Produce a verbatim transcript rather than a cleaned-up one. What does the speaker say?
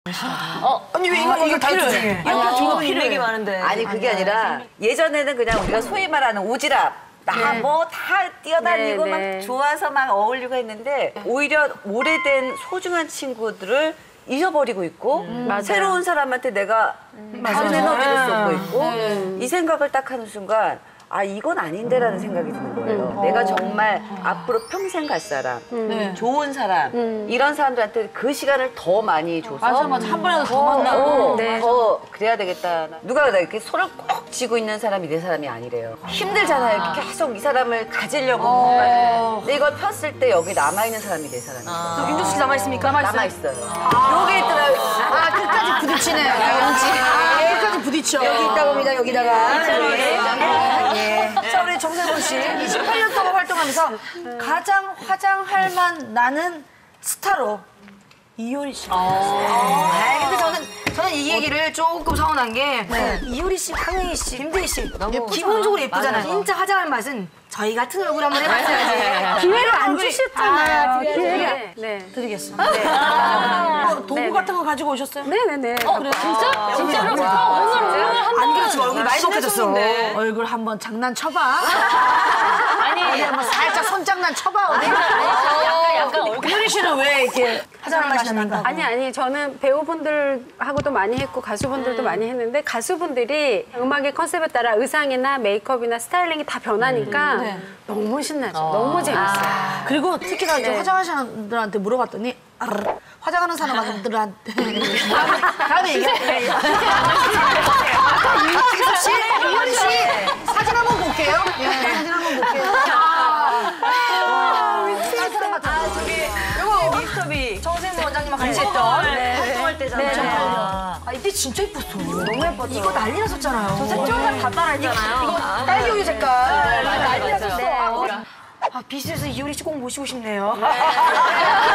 어, 아니 왜 이거 이거 다 중에? 이거 지금 필요한 게 많은데. 아니 그게 아니라 예전에는 그냥 우리가 소위 말하는 오지랖 나 뭐 다 뛰어다니고 네, 막 네. 좋아서 막 어울리고 했는데 오히려 오래된 소중한 친구들을 잊어버리고 있고 새로운 사람한테 내가 다른 에너지를 쏟고 있고 이 생각을 딱 하는 순간 아 이건 아닌데라는 생각이 드는 거예요. 내가 정말 앞으로 평생 갈 사람, 좋은 사람 이런 사람들한테 그 시간을 더 많이 줘서 맞아 맞아 한 번이라도 더 만나고. 어, 더 그래야 되겠다. 누가 이렇게 손을 꼭 쥐고 있는 사람이 내 사람이 아니래요. 힘들잖아요. 이렇게 계속 이 사람을 가지려고 뭔가. 근데 이걸 폈을 때 여기 남아있는 사람이 내 사람이에요. 윤정수 씨 남아있습니까? 남아있어요. 요게 있더라고요. 아 끝까지 부딪히네요. 영지. 끝까지 부딪혀. 여기 있다 봅니다. 여기다가. 자 우리 정세곤 씨 이십팔 년 동안 활동하면서 가장 화장할 만 나는 스타로 이효리 씨가 나왔어요. 아, 근데 저는 저는 이 얘기를 조금 서운한 게 이효리 씨, 황은희 씨, 김대희 씨 기본적으로 예쁘잖아요. 진짜 화장할 맛은 저희 같은 얼굴 한번 해봤어야지. 기회를 안 주셨잖아요. 기회를 네. 드리겠습니다. 네. 뭐 도구 같은 거 가지고 오셨어요? 네네네. 그래 진짜? 진짜로? 오늘 오늘 안 그래도 지금 얼굴 많이 먹혀졌어. 소문인데. 얼굴 한번 장난 쳐봐. 아니 한번 살짝 손장난 쳐봐. 어디? 약간 약간 얼굴. 효리 씨는 왜 이렇게 화장을 맛이 난다? 아니 아니 저는 배우분들하고도 많이 했고 가수분들도 많이 했는데 가수분들이 음악의 컨셉에 따라 의상이나 메이크업이나 스타일링이 다 변하니까 너무 신나죠. 너무 재밌어요. 그리고 특히나 이제 화장하시는 사람들한테 물어봤더니 아르, 화장하는 사람들한테 다음에 얘기할게요. 이효리 씨, 이효리 씨 사진 한번 볼게요. 예, 사진 한번 볼게요. 이거 미스터비 정세모 원장님하고 같이 했던 활동할 때잖아요. 아 이때 진짜 예뻤어. 너무 예뻤죠. 이거 난리 났었잖아요. 저 색조가 다 따라했잖아요. 이거 딸기 우유 색깔 난리 맞아요. 났었어. 아, 비스에서 이효리 씨 꼭 모시고 싶네요.